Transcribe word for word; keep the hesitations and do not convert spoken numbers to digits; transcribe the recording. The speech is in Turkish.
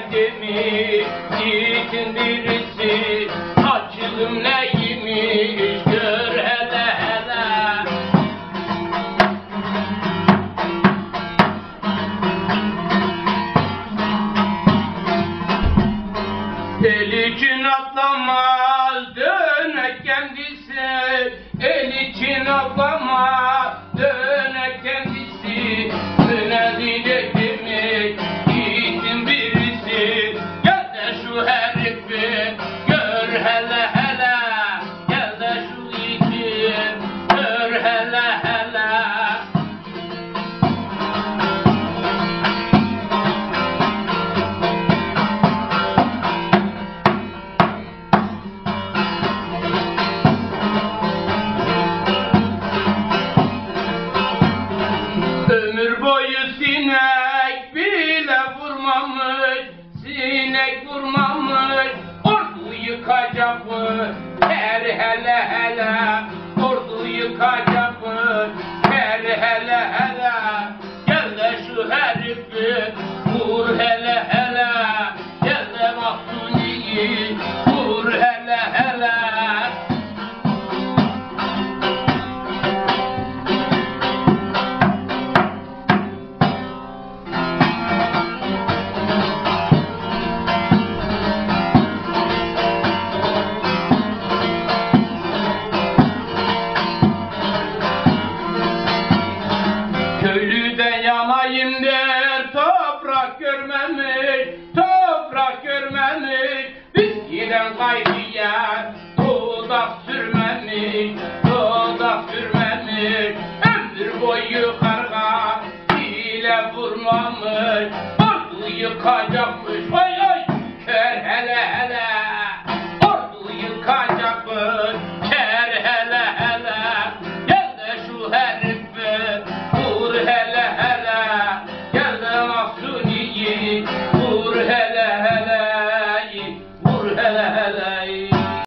demiş, yiğitin birisi, açılım neymiş, gör hele hele. El için atlamaz dönek kendisi, el için atlamaz dönek kendisi, döneliyle demek yiğitin birisi, gel de şu herifi gör hele hele, gel de şu yiğiti gör hele hele. Ömür boyu sinek bile vurmamış, sinek vurmamış, ordu yıkacakmış, her hele hele, ordu yıkacakmış, her hele hele, gel de şu herifi vur hele hele, gel de Mahsuni'yi vur hele hele. Köylü de yanayım der, toprak görmemiş, toprak görmemiş, viskiden kaydiyen, dudak sürmemiş, dudak sürmemiş, ömür boyu karga hile vurmamış, ordu yıkacakmış, oy oy, kör hele hele.